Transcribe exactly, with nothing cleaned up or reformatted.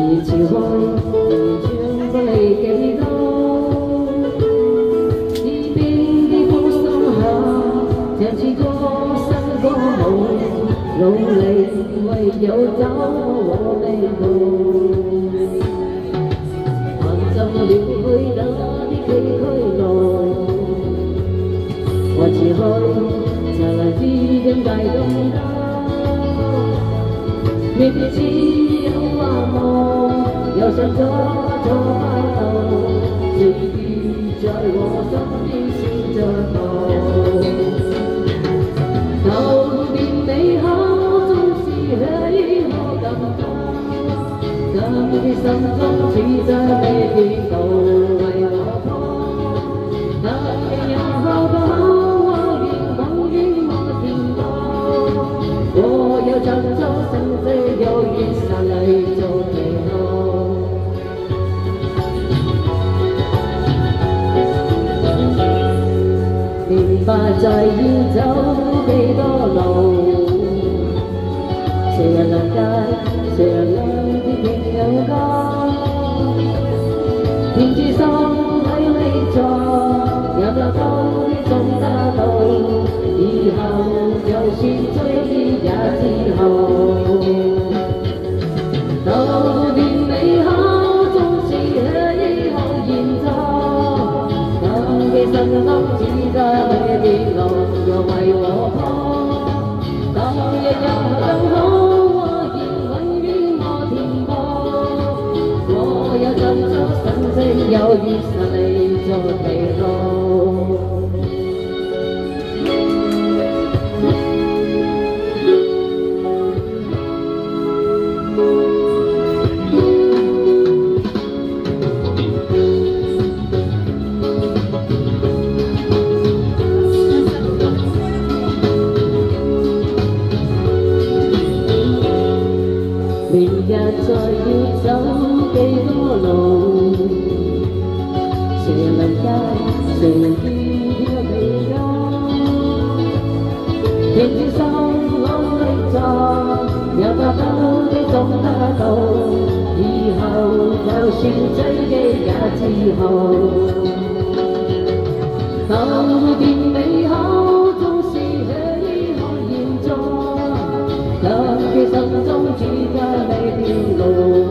年潮開，年唱過你幾多？呢邊的風聲下，唱似歌新歌好，努力為有找我味道。行盡了去那啲崎嶇路，我只去才來知點解咁多。面對只有話夢，又想咗咗快樂，歲月在我身邊閃着途。頭邊美好總是許可感動，在你心中似在未變到為我破。那年有好多我願夢與我甜過，我要唱出聲色有緣散嚟做期望。明白在要走幾多路，誰人能解，誰人能啲朋友講，天之心喺你座，有得到你總得到，以後就算追憶也之後。當年美好總是喜好現狀，當你心中只在未變老，又為我破。當日日更好，我願永遠我填補，我有怎出神聖有緣實嚟做地路。明日再要走幾多路，誰人能解，誰能知這未休？天之心我裏藏，有得到的總得到，以後就算追憶也之後。當變美好總是喜好現狀，當佢心中只家未變老。